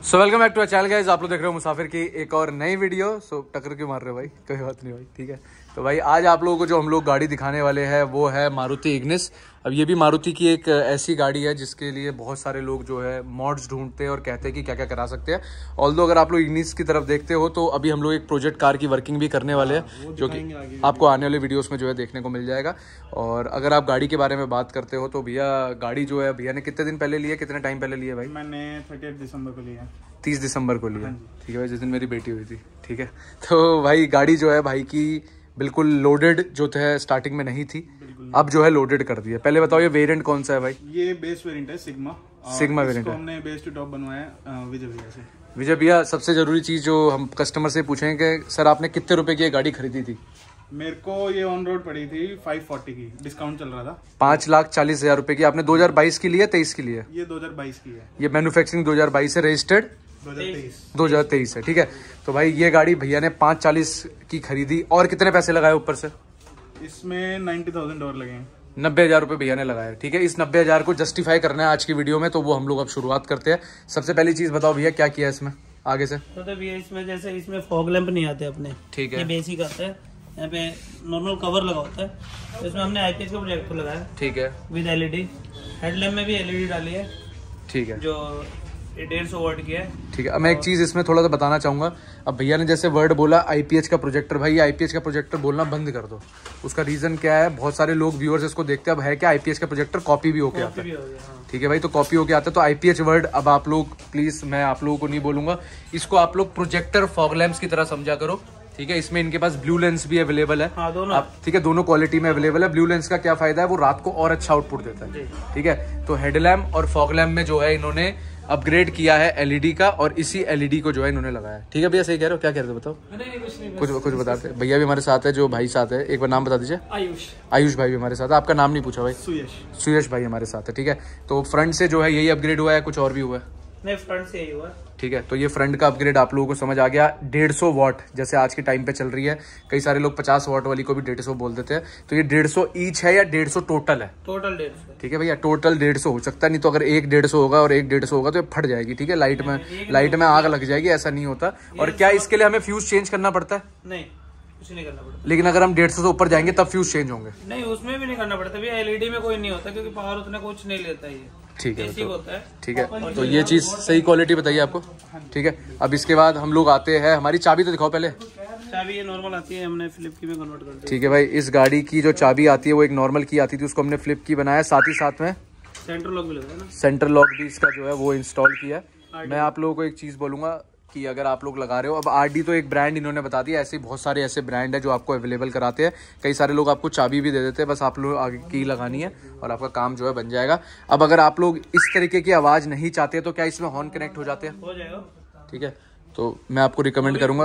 So welcome back to channel guys. आप लोग देख रहे हो मुसाफिर की एक और नई वीडियो। सो टक्कर क्यों मार रहे हो भाई? कोई बात नहीं भाई, ठीक है। तो भाई आज आप लोगों को जो हम लोग गाड़ी दिखाने वाले हैं वो है मारुति इग्निस। अब ये भी मारुति की एक ऐसी गाड़ी है जिसके लिए बहुत सारे लोग जो है मॉड्स ढूंढते हैं और कहते हैं कि क्या क्या करा सकते हैं। ऑल्दो अगर आप लोग इग्निस की तरफ देखते हो तो अभी हम लोग एक प्रोजेक्ट कार की वर्किंग भी करने वाले हैं जो कि आपको आने वाले वीडियोस में जो है देखने को मिल जाएगा। और अगर आप गाड़ी के बारे में बात करते हो तो भैया गाड़ी जो है भैया ने कितने दिन पहले लिया, कितने टाइम पहले लिया भाई? मैंने 30 दिसंबर को लिया। 30 दिसंबर को लिया, ठीक है भाई, जिस दिन मेरी बेटी हुई थी, ठीक है। तो भाई गाड़ी जो है भाई की बिल्कुल लोडेड जो है स्टार्टिंग में नहीं थी, अब जो है लोडेड कर दिया। पहले बताओ ये वेरिएंट कौन सा है भाई? ये बेस वेरिएंट है सिग्मा वेरिएंट है। हमने बेस टू टॉप बनवाया विजय भैया से। विजय भैया, सबसे जरूरी चीज जो हम कस्टमर से पूछेंगे कि सर आपने कितने रुपए की ये गाड़ी खरीदी थी? मेरे को ये ऑन रोड पड़ी थी 540 की, डिस्काउंट चल रहा था। 5,40,000 रुपए की। आपने 2022 की ली है 23 की ली है? ये 2022 की है। ये मैन्युफैक्चरिंग 2022 है, रजिस्टर्ड 2023 है, ठीक है। तो भाई ये गाड़ी भैया ने 5,40 की खरीदी और कितने पैसे लगाए ऊपर से? इसमें $90,000 लगे हैं। 90,000 रुपए भैया ने लगाया, ठीक है। इस 90,000 को जस्टिफाई करना है आज की वीडियो में, तो वो हम लोग अब शुरुआत करते हैं। सबसे पहली चीज बताओ भैया क्या किया इसमें आगे से? तो भैया इसमें जैसे इसमें फॉग लैंप नहीं आते अपने, ठीक है, ये बेसिक आता है। यहाँ पे नॉर्मल कवर लगा होता है, तो इसमें हमने आईपीएस का प्रोजेक्टर लगाया, ठीक है, विद एलईडी। हेडलैम्प में भी एलईडी डाली है, ठीक है, जो 150 वाट की है, ठीक है। अब मैं एक चीज इसमें थोड़ा सा बताना चाहूंगा। अब भैया ने जैसे वर्ड बोला आईपीएच का प्रोजेक्टर, भाई आईपीएच का प्रोजेक्टर बोलना बंद कर दो। उसका रीजन क्या है? बहुत सारे लोग व्यूअर्स इसको देखते हैं। अब है क्या, आईपीएच का प्रोजेक्टर कॉपी भी होके आता है, ठीक है भाई। तो कॉपी होके आता है, तो आईपीएच वर्ड अब आप लोग प्लीज, मैं आप लोगों को नहीं बोलूंगा, इसको आप लोग प्रोजेक्टर फॉग लैंप्स की तरह समझा करो, ठीक है। इसमें इनके पास ब्लू लेंस भी अवेलेबल है, हाँ, दोनों आप, ठीक है, दोनों क्वालिटी में अवेलेबल है। ब्लू लेंस का क्या फायदा है? वो रात को और अच्छा आउटपुट देता है, ठीक है। तो हेडलैम्प और फॉग लैम्प में जो है इन्होंने अपग्रेड किया है एलईडी का, और इसी एलईडी को जो है इन्होंने लगाया, ठीक है भैया। सही कह रहे हो? क्या कह रहे हो बताओ? कुछ बताते। भैया भी हमारे साथ है, जो भाई साथ है, एक बार नाम बता दीजिए। आयुष भाई भी हमारे साथ है। आपका नाम नहीं पूछा भाई? सुयश भाई हमारे साथ है, ठीक है। तो फ्रंट से जो है यही अपग्रेड हुआ है, कुछ और भी हुआ है? नहीं, फ्रंट से यही हुआ, ठीक है। तो ये फ्रंट का अपग्रेड आप लोगों को समझ आ गया। 150 वाट जैसे आज के टाइम पे चल रही है, कई सारे लोग 50 वाट वाली को भी 150 बोल देते हैं। तो ये 150 ईच है या 150 टोटल है? टोटल 150, ठीक है भैया, टोटल 150 हो सकता है। नहीं तो अगर एक 150 होगा और एक 150 होगा तो ये फट जाएगी, ठीक है। लाइट में आग लग जाएगी, ऐसा नहीं होता। और क्या इसके लिए हमें फ्यूज चेंज करना पड़ता है? नहीं, कुछ नहीं करना पड़ता। लेकिन अगर हम 150 से ऊपर जाएंगे तब फ्यूज चेंज होंगे? नहीं, उसमें भी नहीं करना पड़ता भैया। एलईडी में कोई नहीं होता, क्योंकि पावर उतना कुछ नहीं लेता ये, ठीक है। बेसिक होता है, ठीक है, तो ये चीज सही क्वालिटी बताइए आपको, ठीक है। अब इसके बाद हम लोग आते हैं, हमारी चाबी तो दिखाओ पहले। चाबी ये नॉर्मल आती है, हमने फ्लिप की में कन्वर्ट कर दी, ठीक है भाई। इस गाड़ी की जो चाबी आती है वो एक नॉर्मल की आती थी, उसको हमने फ्लिप की बनाया। साथ ही साथ में सेंटर लॉक भी लगा है ना, सेंटर लॉक भी इसका जो है वो इंस्टॉल किया है। मैं आप लोगों को एक चीज बोलूंगा कि अगर आप लोग लगा रहे हो, अब आरडी तो एक ब्रांड इन्होंने बता दिया, ऐसे बहुत सारे ऐसे ब्रांड है जो आपको अवेलेबल कराते हैं। कई सारे लोग आपको चाबी भी दे देते हैं, बस आप लोग आगे की लगानी है और आपका काम जो है बन जाएगा। अब अगर आप लोग इस तरीके की आवाज नहीं चाहते तो क्या इसमें हॉर्न कनेक्ट हो जाते हैं? हो जाएगा, ठीक है। तो मैं आपको रिकमेंड करूंगा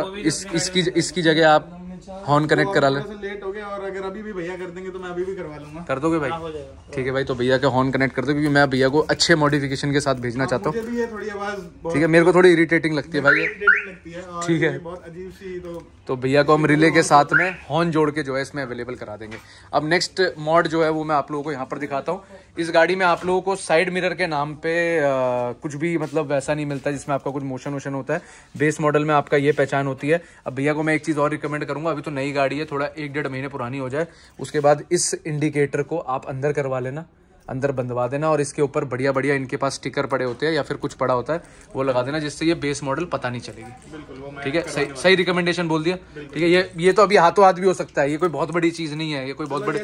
इसकी जगह आप हॉर्न कनेक्ट करा लें। लेट हो गया, और अगर अभी भी भैया कर देंगे तो मैं अभी भी करवा लूंगा। कर दोगे भाई? हो जाएगा, ठीक है भाई। तो भैया का हॉर्न कनेक्ट कर दो, क्योंकि मैं भैया को अच्छे मॉडिफिकेशन के साथ भेजना चाहता हूँ। थोड़ी आवाज, ठीक है, मेरे को थोड़ी इरिटेटिंग लगती है भाई, ठीक है, बहुत अजीब सी। तो भैया को हम रिले के साथ में हॉर्न जोड़ के जो है इसमें अवेलेबल करा देंगे। अब नेक्स्ट मॉड जो है वो मैं आप लोगों को यहाँ पर दिखाता हूँ। इस गाड़ी में आप लोगों को साइड मिरर के नाम पे कुछ भी मतलब वैसा नहीं मिलता जिसमें आपका कुछ मोशन वोशन होता है। बेस मॉडल में आपका ये पहचान होती है। अब भैया को मैं एक चीज़ और रिकमेंड करूंगा, अभी तो नई गाड़ी है, थोड़ा 1-1.5 महीने पुरानी हो जाए, उसके बाद इस इंडिकेटर को आप अंदर करवा लेना, अंदर बंधवा देना, और इसके ऊपर बढ़िया बढ़िया इनके पास स्टिकर पड़े होते हैं या फिर कुछ पड़ा होता है वो लगा देना, जिससे ये बेस मॉडल पता नहीं चलेगी, ठीक है। सही रिकमेंडेशन बोल दिया, ठीक है। ये तो अभी हाथों हाथ भी हो सकता है, ये कोई बहुत बड़ी चीज नहीं है, ये कोई बहुत बड़ी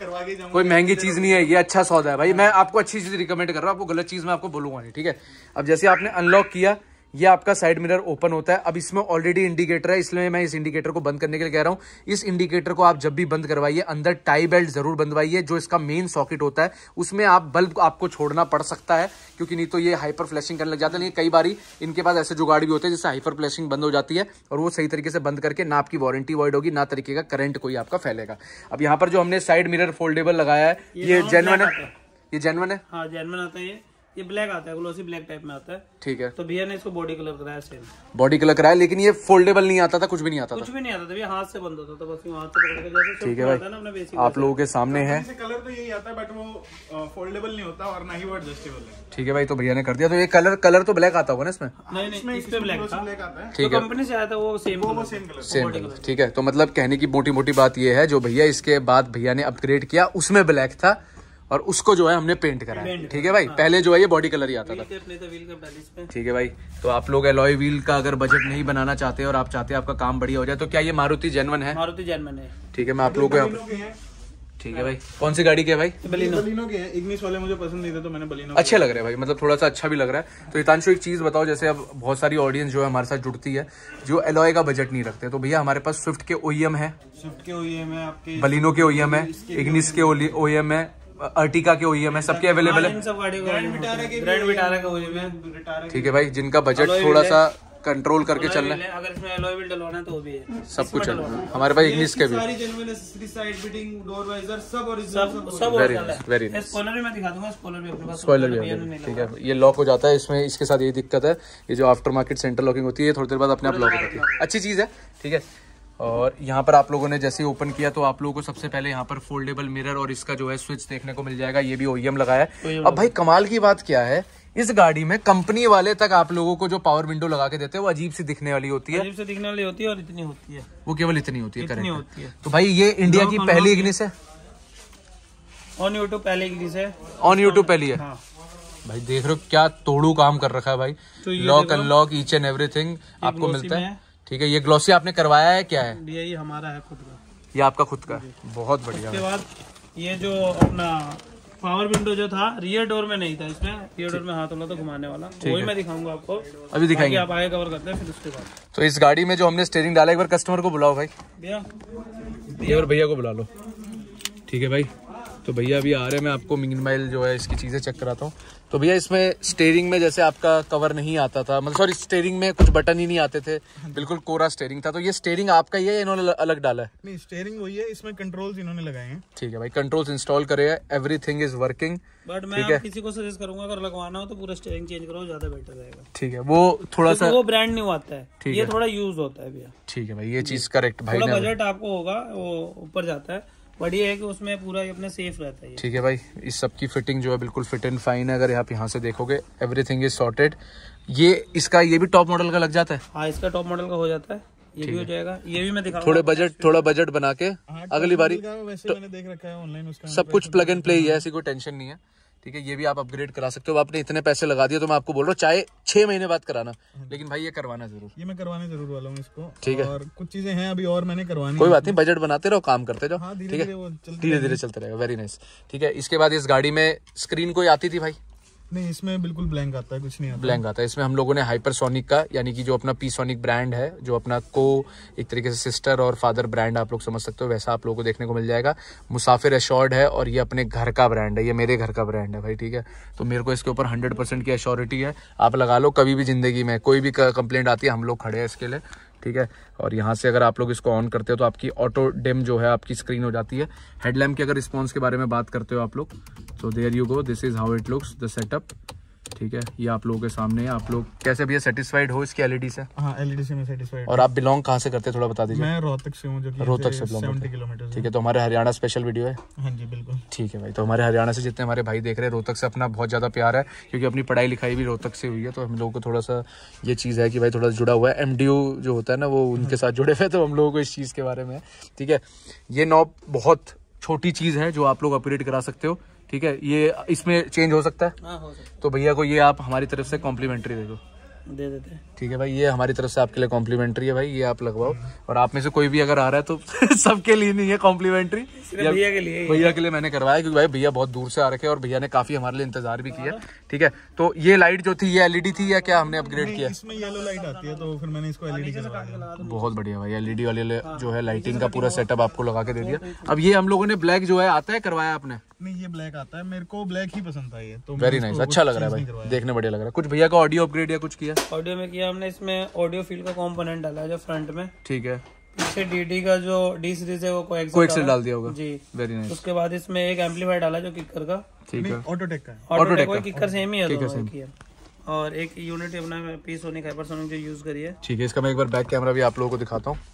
कोई महंगी चीज नहीं है, ये अच्छा सौदा है भाई। मैं आपको अच्छी चीज रिकमेंड कर रहा हूँ, आपको गलत चीज मैं आपको बोलूंगा नहीं, ठीक है। अब जैसे आपने अनलॉक किया, ये आपका साइड मिरर ओपन होता है। अब इसमें ऑलरेडी इंडिकेटर है, इसलिए मैं इस इंडिकेटर को बंद करने के लिए कह रहा हूं। इस इंडिकेटर को आप जब भी बंद करवाइए अंदर टाई बेल्ट जरूर बंधवाइए। जो इसका मेन सॉकेट होता है उसमें आप बल्ब आपको छोड़ना पड़ सकता है, क्योंकि नहीं तो ये हाइपर फ्लैशिंग करने लग जाता है। लेकिन कई बारी इनके पास ऐसे जुगाड़ भी होते हैं जिससे हाइपर फ्लैशिंग बंद हो जाती है, और वो सही तरीके से बंद करके ना आपकी वारंटी वॉइड होगी, ना तरीके का करंट कोई आपका फैलेगा। अब यहाँ पर जो हमने साइड मिरर फोल्डेबल लगाया है, ये जेन्युइन है? ये जेन्युइन है? हाँ जेन्युइन आता है ये। ये ब्लैक आता है, ग्लोसी ब्लैक टाइप में आता है। ठीक है, तो भैया ने इसको बॉडी कलर कराया सेम। बॉडी कलर कराया, लेकिन ये फोल्डेबल नहीं आता था, कुछ भी नहीं आता था। कुछ भी नहीं आता था, हाथ से बंद होता था बस, हाथ से पकड़ के जैसे। ठीक है भाई, आप लोगों के सामने है। कलर तो यही आता है बट वो फोल्डेबल नहीं होता और ना ही वो एडजस्टेबल है। ठीक है भाई, तो भैया ने कर दिया। तो ये कलर तो ब्लैक आता होगा ना इसमें? नहीं, इसमें ब्लैक आता है। ठीक है, कंपनी से आया था वो सेम सेम। ठीक है, तो मतलब कहने की मोटी मोटी बात ये है, जो भैया इसके बाद भैया ने अपग्रेड किया उसमें ब्लैक था और उसको जो है हमने पेंट कराया। ठीक है भाई, पहले जो है ये बॉडी कलर ही आता था। ठीक है भाई, तो आप लोग एलॉय व्हील का अगर बजट नहीं बनाना चाहते और आप चाहते हैं आपका काम बढ़िया हो जाए, तो क्या ये मारुति जेन्युइन है? मारुति जेन्युइन है। ठीक है, मैं आप लोगों को, ठीक है भाई, कौन सी गाड़ी की है भाई? बलिनो के हैं। इग्निस वाले मुझे पसंद नहीं थे तो मैंने बलिनो। अच्छे लग रहे हैं भाई, मतलब थोड़ा सा अच्छा भी लग रहा है। तो हितांशु एक चीज बताओ, जैसे अब बहुत सारी ऑडियंस जो है हमारे साथ जुड़ती है जो एलॉय का बजट नहीं रखते, तो भैया हमारे पास स्विफ्ट के ओईएम है, स्विफ्ट के ओईएम है, आपके बलिनो के ओईएम है, इग्निस के ओईएम है, अर्टिका के ओईएम है, सबके अवेलेबल है। सब गाड़ी ग्रैंड विटारा का ओईएम है। ठीक है भाई, जिनका बजट थोड़ा सा कंट्रोल करके चलना है, अगर इसमें एलॉय व्हील डलवाना है तो वो भी है, सब कुछ है हमारे पास। इग्निस के भी सारी genuine accessories, side fitting, door visor सब ओरिजिनल, सब वेरी नाइस। स्पॉइलर भी मैं दिखा दूंगा, स्पॉइलर भी अपने पास, स्पॉइलर भी है। ठीक है, ये लॉक हो जाता है इसमें। इसके साथ यही दिक्कत है, ये जो आफ्टर मार्केट सेंटर लॉकिंग होती है थोड़ी देर बाद अपने आप लॉक हो जाती है। अच्छी चीज है। ठीक है, और यहाँ पर आप लोगों ने जैसे ही ओपन किया तो आप लोगों को सबसे पहले यहाँ पर फोल्डेबल मिरर और इसका जो है स्विच देखने को मिल जाएगा। ये भी ओईएम लगाया है। अब भाई कमाल की बात क्या है, इस गाड़ी में कंपनी वाले तक आप लोगों को जो पावर विंडो लगा के देते हैं वो अजीब सी दिखने वाली होती है। अजीब से दिखने वाली होती है और इतनी होती है, वो केवल इतनी होती है। इतनी होती है। तो भाई ये इंडिया की पहली इग्निस है। ऑन यूट्यूब पहले इग्निस है, ऑन यूट्यूब पहली है। हाँ। भाई देख रहे हो क्या तोड़ू काम कर रखा है भाई। Lock unlock each and everything आपको मिलता है। ठीक है, ये ग्लॉसी आपने करवाया है, क्या है? ये हमारा है खुद का, ये आपका खुद का है, बहुत बढ़िया। उसके बाद ये जो अपना पावर विंडो जो था रियर डोर में नहीं था, इसमें रियर डोर में हाथ वाला तो घुमाने वाला, वही मैं दिखाऊंगा आपको, अभी दिखाएंगे। आप आगे कवर करते हैं फिर उसके बाद। तो इस गाड़ी में जो हमने स्टीयरिंग डाला, एक बार कस्टमर को बुलाओ भाई, भैया और भैया को बुला लो। ठीक है भाई, तो भैया अभी आ रहे हैं, मैं आपको मीनवाइल जो है इसकी चीजें चेक कराता हूँ। तो भैया इसमें स्टीयरिंग में जैसे आपका कवर नहीं आता था, मतलब सॉरी स्टीयरिंग में कुछ बटन ही नहीं आते थे, बिल्कुल कोरा स्टीयरिंग था, तो ये स्टीयरिंग आपका ही है, इन्होंने अलग डाला है? नहीं, स्टीयरिंग वही है, इसमें कंट्रोल्स इन्होंने लगाए हैं। ठीक है भाई, कंट्रोल्स इंस्टॉल करे हैं, एवरीथिंग इज वर्किंग। बट मैं किसी को सजेस्ट करूंगा अगर लगवाना हो तो पूरा स्टीयरिंग चेंज करो, ज्यादा बेटर रहेगा। ठीक है, वो थोड़ा सा वो ब्रांड न्यू आता है, ठीक ये है, थोड़ा यूज होता है भैया। ठीक है भाई, ये चीज करेक्ट भाई थोड़ा ने, बजट आपको होगा वो ऊपर जाता है, बढ़िया है कि उसमें पूरा अपने सेफ रहता है। ठीक है भाई, इस सब की फिटिंग जो है बिल्कुल फिट एंड फाइन है। अगर आप यहाँ से देखोगे एवरीथिंग इज सॉर्टेड। ये इसका ये भी टॉप मॉडल का लग जाता है? हाँ, इसका टॉप मॉडल का हो जाता है, ये भी हो जाएगा, ये भी मैं दिखाऊंगा। थोड़ा बजट बना के अगली बारी वैसे मैंने देख रखा है ऑनलाइन, उसका सब कुछ प्लग एंड प्ले ही है, ऐसी कोई टेंशन नहीं है। ठीक है, ये भी आप अपग्रेड करा सकते हो। आपने इतने पैसे लगा दिए तो मैं आपको बोल रहा हूँ चाहे 6 महीने बाद कराना, लेकिन भाई ये करवाना जरूर। ये मैं करवाने जरूर वाला हूँ इसको। ठीक है, और कुछ चीजें हैं अभी और मैंने करवानी, कोई बात नहीं, बजट बनाते रहो, काम करते जाओ। हाँ, ठीक है, धीरे धीरे चलते रहेगा। Very nice. ठीक है, इसके बाद इस गाड़ी में स्क्रीन कोई आती थी भाई? नहीं, इसमें बिल्कुल ब्लैंक आता है, कुछ नहीं आता। ब्लैंक आता है। इसमें हम लोगों ने हाइपरसोनिक का, यानी कि जो अपना पीसोनिक ब्रांड है, जो अपना को एक तरीके से सिस्टर और फादर ब्रांड आप लोग समझ सकते हो, वैसा आप लोगों को देखने को मिल जाएगा। मुसाफिर एश्योर्ड है और ये अपने घर का ब्रांड है, ये मेरे घर का ब्रांड है भाई। ठीक है, तो मेरे को इसके ऊपर 100% की एश्योरिटी है। आप लगा लो, कभी भी जिंदगी में कोई भी कंप्लेंट आती है हम लोग खड़े हैं इसके लिए। ठीक है, और यहाँ से अगर आप लोग इसको ऑन करते हो तो आपकी ऑटो डिम जो है आपकी स्क्रीन हो जाती है। हेडलैम्प की अगर रिस्पॉन्स के बारे में बात करते हो आप लोग, तो there you go, this is how it looks the setup. ठीक है, ये आप लोगों के सामने है। आप लोग कैसे भैया सेटिस्फाइड हो इसकी एलईडी से? हाँ, एलईडी से मैं सेटिस्फाइड। और आप बिलोंग कहाँ से करते हैं, थोड़ा बता दीजिए। मैं रोहतक से हूँ, जो कि रोहतक से 70 किलोमीटर। ठीक है, तो हमारे हरियाणा स्पेशल वीडियो है। हाँ जी, बिल्कुल। ठीक है भाई, तो हमारे हरियाणा से जितने हमारे भाई देख रहे हैं, रोहतक से अपना बहुत ज़्यादा प्यार है, क्योंकि अपनी पढ़ाई लिखाई भी रोहतक से हुई है, तो हम लोगों को थोड़ा सा ये चीज़ है कि भाई थोड़ा जुड़ा हुआ है। एमडीयू जो होता है ना, वो उनके साथ जुड़े हुए, तो हम लोगों को इस चीज़ के बारे में। ठीक है, ये नॉब बहुत छोटी चीज़ है जो आप लोग अपग्रेड करा सकते हो। ठीक है, ये इसमें चेंज हो सकता है। हाँ, हो सकता है। तो भैया को ये आप हमारी तरफ से कॉम्प्लीमेंट्री दे दो, दे देते हैं। ठीक है भाई, ये हमारी तरफ से आपके लिए कॉम्प्लीमेंट्री है भाई, ये आप लगवाओ। और आप में से कोई भी अगर आ रहा है तो सबके लिए नहीं है कॉम्प्लीमेंट्री, भैया के लिए, भैया के लिए मैंने करवाया, क्योंकि भाई भैया बहुत दूर से आ रखे हैं और भैया ने काफी हमारे लिए इंतजार भी किया। ठीक है, तो ये लाइट जो थी ये एलईडी थी या क्या हमने अपग्रेड किया? इसमें येलो लाइट आती है, तो फिर मैंने इसको एलईडी करवाया। बहुत बढ़िया भाई, एलईडी वाले जो है लाइटिंग का पूरा सेटअप आपको लगा के दे दिया। अब ये हम लोगों ने ब्लैक जो है आता है करवाया आपने? नहीं, ये ब्लैक आता है, मेरे को ब्लैक ही पसंद आई है। तो वेरी नाइस, अच्छा लग रहा है भाई, देखने बढ़िया लग रहा है। कुछ भैया का ऑडियो अपग्रेड या कुछ किया? ऑडियो में किया हमने, इसमें ऑडियो फील्ड का कंपोनेंट डाला है जो फ्रंट में। ठीक है, पीछे डीडी का जो डी सीरीज है वो कोएक्सियल डाल दिया होगा जी। Very nice. उसके बाद इसमें एक एम्पलीफायर डाला जो किकर का। ठीक है, ऑटोटेक का है। ऑटोटेक का किकर सेम ही है दोनों की है। और एक यूनिट अपना पीसोनिक हाइपरसोनिक जो यूज करी है। ठीक है, इसका मैं एक बार बैक कैमरा भी आप लोगों को दिखाता हूँ।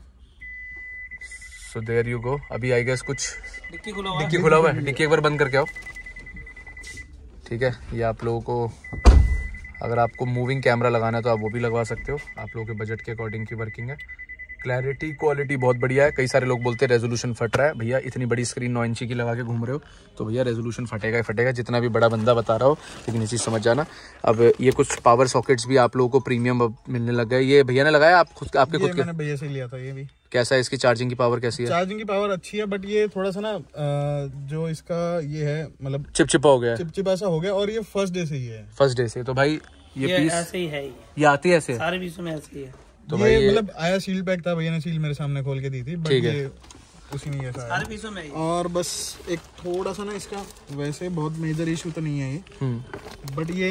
So there you go. अभी आई गेस कुछ डिक्की खुला हुआ है, डिक्की एक बार बंद करके आओ। ठीक है, ये आप लोगों को अगर आपको मूविंग कैमरा लगाना है तो आप वो भी लगवा सकते हो, आप लोगों के बजट के अकॉर्डिंग की वर्किंग है। क्लैरिटी क्वालिटी बहुत बढ़िया है। कई सारे लोग बोलते हैं रेजोल्यूशन फट रहा है। भैया इतनी बड़ी स्क्रीन 9 इंची की लगा के घूम रहे हो तो भैया रेजोल्यूशन फटेगा ही फटेगा, जितना भी बड़ा बंदा बता रहा हो, लेकिन ये चीज़ समझ जाना। अब ये कुछ पावर सॉकेट्स भी आप लोगों को प्रीमियम मिलने लग गए। ये भैया ने लगाया आप खुद आपके खुद के? मैंने भैया से लिया था। ये भी कैसा है, इसकी चार्जिंग की पावर कैसी है? चार्जिंग की पावर अच्छी है, बट ये थोड़ा सा ना जो इसका ये है मतलब चिपचिपा हो गया, चिपचिपा ऐसा हो गया। और ये फर्स्ट डे से ही है, फर्स्ट डे से। तो भाई ये पीस ऐसे ही है, ये आती है ऐसे सारे पीसों में ऐसे ही है। तो ये मतलब आया सील पैक था, भैया ने सील मेरे सामने खोल के दी थी, बट ये उसी में ऐसा सारे पीसों में। और बस एक थोड़ा सा ना इसका वैसे बहुत मेजर इशू तो नहीं है ये, बट ये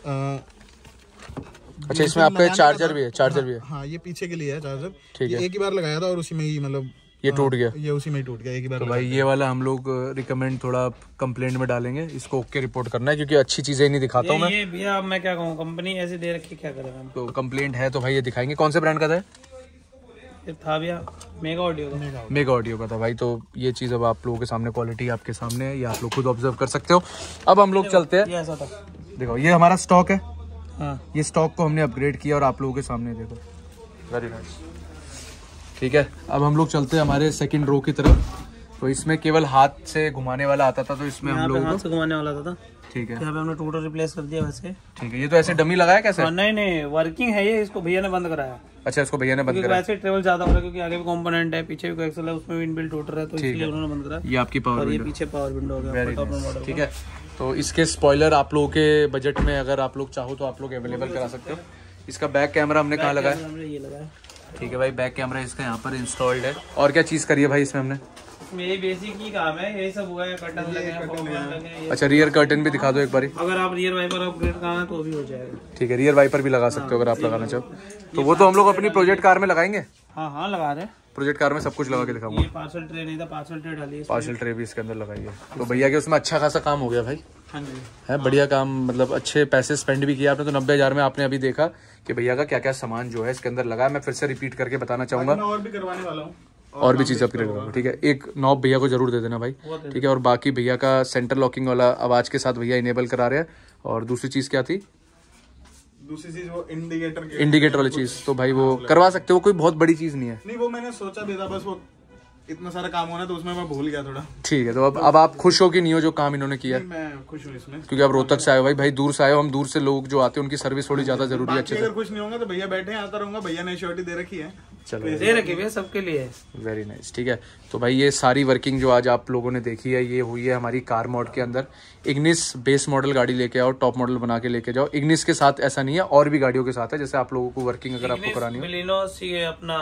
अच्छा इसमें आपका चार्जर भी है? चार्जर भी है, हाँ ये पीछे के लिए है चार्जर। ठीक है, एक ही बार लगाया था और उसी में ही मतलब ये टूट गया, ये उसी में ही टूट गया एक ही बार। तो भाई ये वाला हम लोग रिकमेंड थोड़ा कंप्लेंट में डालेंगे, इसको ओके रिपोर्ट करना है, क्योंकि अच्छी चीजें नहीं दिखाता हूँ मैं। ये भैया अब मैं क्या कहूँ, कंपनी ऐसे दे रखी, क्या करेगा। तो कंप्लेंट है तो भाई ये दिखाएंगे। कौन से ब्रांड का था? ये था भैया मेगा ऑडियो का। मेगा ऑडियो का था भाई। तो ये चीज अब आप लोगों के सामने क्वालिटी आपके सामने है, ये आप लोग खुद ऑब्जर्व कर सकते हो। अब हम लोग चलते हैं, ये ऐसा था, देखो ये हमारा स्टॉक है। हाँ ये स्टॉक को हमने अपग्रेड किया और आप लोगों के सामने देखो, वेरी नाइस। ठीक है, अब हम लोग चलते हैं हमारे सेकंड रो की तरफ। तो इसमें केवल हाथ से घुमाने वाला आता था, तो इसमें हम लोग हाथ से घुमाने वाला था। ठीक है, यहाँ पे हमने टूटर रिप्लेस कर दिया वैसे। ठीक है, ये तो ऐसे डमी लगाया कैसे? नहीं वर्किंग है ये, इसको भैया ने बंद कराया। अच्छा, इसको भैया ने बंद क्योंकि कराया। वैसे ट्रेवल ज्यादा हो रहा है, क्योंकि आगे भी कंपोनेंट है, पीछे भी कोई एक्सेल है, उसमें भी इनबिल्ट टूटर है, तो इसलिए उन्होंने बंद कराया। ये आपकी पावर और ये विंडो, पीछे पावर विंडो हो गया टॉप मॉडल। ठीक है, तो इसके स्पॉइलर आप लोगों के बजट में अगर आप लोग चाहो तो आप लोग अवेलेबल करा सकते हो। इसका बैक कैमरा हमने कहाँ लगाया? हमने ये लगाया। ठीक है भाई, बैक कैमरा इसका यहाँ पर इंस्टॉल्ड है। और क्या चीज़ करी है भाई इसमें हमने? इसमें ये बेसिक ही काम है, यही सब हुआ है, कर्टन लगे हैं, फॉग लगे हैं। अच्छा, रियर कर्टन भी दिखा दो एक बारी। अगर आप रियर वाइपर अपग्रेड कराना है तो भी हो जाएगा। ठीक है, रियर वाइपर भी लगा सकते हो अगर आप लगाना चाहो तो। वो तो हम लोग अपनी प्रोजेक्ट कार में लगाएंगे। हाँ लगा रहे हैं, प्रोजेक्ट कार में सब कुछ लगा के दिखाऊंगा। ये पार्सल ट्रे नहीं था, पार्सल ट्रे डाली है। पार्सल ट्रे भी इसके अंदर लगाई है। तो भैया के उसमें अच्छा खासा काम हो गया भाई। हाँ जी, है बढ़िया काम, मतलब अच्छे पैसे स्पेंड भी किया आपने। तो 90,000 में आपने अभी देखा कि भैया का क्या क्या सामान जो है इसके अंदर लगा है। मैं फिर से रिपीट करके बताना चाहूंगा, और भी करवाने वाला हूँ, और भी चीज़ अपग्रेड करूँगा। ठीक है, एक नॉब भैया को जरूर दे देना भाई। ठीक है, और बाकी भैया का सेंटर लॉकिंग वाला आवाज के साथ भैया इनेबल करा रहे हैं। और दूसरी चीज़ क्या थी? दूसरी चीज वो इंडिकेटर वाली चीज़ तो भाई वो करवा सकते हो, कोई बहुत बड़ी चीज़ नहीं है। नहीं, वो मैंने सोचा भी था, बस वो इतना सारा काम होना तो उसमें मैं भूल गया थोड़ा। ठीक है, तो अब आप खुश हो कि नहीं हो जो काम इन्होंने किया? मैं खुश हूँ इसमें, क्योंकि आप रोहतक से आए हो भाई दूर से आए हो। हम दूर से लोग जो आते हैं उनकी सर्विस थोड़ी ज्यादा जरूरी है। अच्छे से अगर खुश नहीं होंगे तो भैया बैठे आता रहूंगा, भैया ने श्योरिटी दे रखी है। चलो, दे रखे भैया सबके लिए। Very nice. ठीक है, तो भाई ये सारी वर्किंग जो आज आप लोगों ने देखी है ये हुई है हमारी कार मोड के अंदर। इग्निस बेस मॉडल गाड़ी लेके आओ, टॉप मॉडल बना के लेके जाओ। इग्निस के साथ ऐसा नहीं है, और भी गाड़ियों के साथ है। जैसे आप लोगों को वर्किंग अगर आपको करानी हो, बलिनो अपना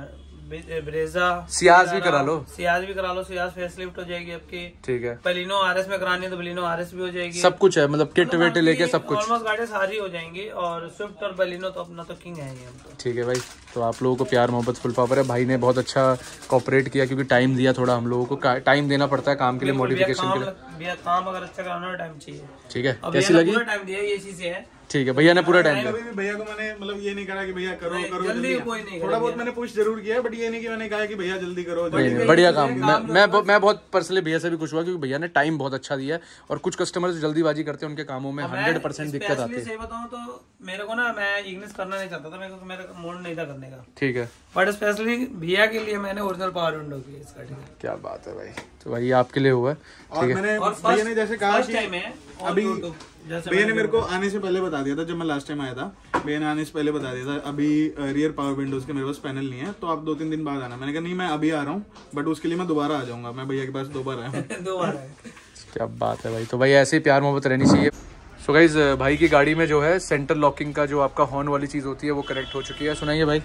ब्रेजा, सियाज भी करा लो, सियाज भी करा लो, सियाज फेसलिफ्ट हो जाएगी आपकी। ठीक है, बलिनो आरएस में करानी है तो बलिनो आरएस भी हो जाएगी। सब कुछ है, मतलब किट वेट लेके सब कुछ। ऑलमोस्ट गाड़ी सारी हो जाएंगी। और स्विफ्ट और बलिनो तो अपना तो किंग है ये हम तो। ठीक है भाई, तो आप लोगों को प्यार मोहब्बत फुल पावर है। भाई ने बहुत अच्छा कोऑपरेट किया, क्योंकि टाइम दिया थोड़ा। हम लोगों को टाइम देना पड़ता है काम के लिए, मॉडिफिकेशन के लिए। भैया काम अगर अच्छा कराना टाइम चाहिए। ठीक है, कैसी लगी? टाइम दिया ये चीज है। ठीक है, भैया ने पूरा टाइम दिया। अभी भी भैया को मैंने मतलब ये नहीं करा कि भैया करो जल्दी कोई नहीं, थोड़ा बहुत मैंने पुश जरूर किया, बट ये नहीं कि मैंने कहा कि भैया जल्दी करो। बढ़िया काम। मैं बहुत पर्सनली भैया से भी खुश हुआ, क्योंकि भैया ने टाइम बहुत अच्छा दिया है। और कुछ कस्टमर्स जल्दीबाजी करते हैं, उनके कामों में 100% दिक्कत आती है। सही बताऊं तो मेरे को ना, मैं इग्निस करना नहीं चाहता था, मेरा मूड नहीं था करने का। ठीक है, बट स्पेशली भैया के लिए मैंने ओरिजिनल पावर विंडो की इस गाड़ी में। क्या बात है भाई, तो भाई आपके लिए हुआ है। और मैंने भैया ने जैसे कहा कि अभी भैया ने मेरे को आने से पहले बता दिया था, जब मैं लास्ट टाइम आया था भैया ने आने से पहले बता दिया था अभी रियर पावर विंडोज के मेरे पास पैनल नहीं है, तो आप 2-3 दिन बाद आना। मैंने कहा नहीं, मैं अभी आ रहा हूँ, बट उसके लिए मैं दोबारा आ जाऊंगा। मैं भैया के पास 2 बार आया हूँ। 2 बार। क्या बात है भाई, तो भाई ऐसे ही प्यार मोहब्बत रहनी चाहिए। सो गाइस, भाई की गाड़ी में जो है सेंटर लॉकिंग का जो आपका हॉर्न वाली चीज़ होती है वो कनेक्ट हो चुकी है। सुनाइए भाई,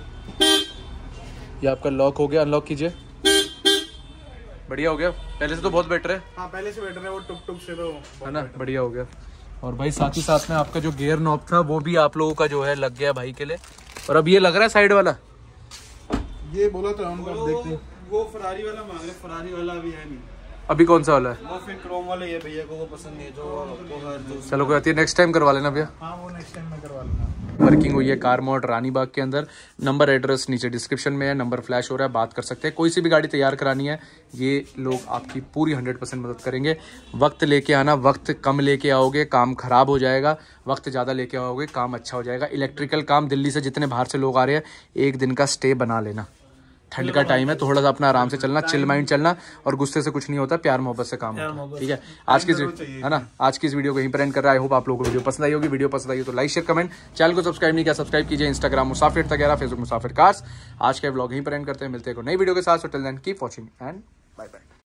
ये आपका लॉक हो गया, अनलॉक कीजिए। बढ़िया हो गया, पहले से तो बहुत बेटर है। हाँ, पहले से बेटर है, वो टुक टुक से तो है ना, बढ़िया हो गया। और भाई साथ ही साथ में आपका जो गियर नॉब था वो भी आप लोगों का जो है लग गया भाई के लिए। और अब ये लग रहा है साइड वाला, ये बोला तो हम देखते हैं। वो फरारी वाला मांग रहे, फरारी वाला अभी है नहीं। अभी कौन सा वाला है? वो फिर क्रोम वाले ये भैया को पसंद नहीं है, जो आपको हर जो चलो कोई आती है, नेक्स्ट टाइम करवा लेना भैया। हाँ वो नेक्स्ट टाइम मैं करवा लूँगा। वर्किंग हुई है कार मोड रानीबाग के अंदर। नंबर एड्रेस नीचे डिस्क्रिप्शन में है, नंबर फ्लैश हो रहा है, बात कर सकते हैं। कोई सी भी गाड़ी तैयार करानी है, ये लोग आपकी पूरी 100% मदद करेंगे। वक्त लेके आना, वक्त कम लेके आओगे काम खराब हो जाएगा, वक्त ज़्यादा लेके आओगे काम अच्छा हो जाएगा। इलेक्ट्रिकल काम दिल्ली से जितने बाहर से लोग आ रहे हैं, एक दिन का स्टे बना लेना। ठंड का टाइम है, थोड़ा सा अपना आराम से चलना, चिल माइंड चलना, और गुस्से से कुछ नहीं होता, प्यार मोहब्बत से काम होता है, ठीक है। आज की है ना, आज की इस वीडियो को यहीं पर एंड कर रहा है। आई होप आप लोगों को वीडियो पसंद आई होगी। वीडियो पसंद आई हो तो लाइक शेयर कमेंट, चैनल को सब्सक्राइब नहीं किया सब्सक्राइब कीजिए। इंस्टाग्राम मुसाफिर तगेरा, फेसबुक मुसाफिर कार्स। आज के व्लॉग यहीं पर एंड करते हैं, मिलते हैं कोई नई वीडियो के साथ। Till then keep watching and bye bye.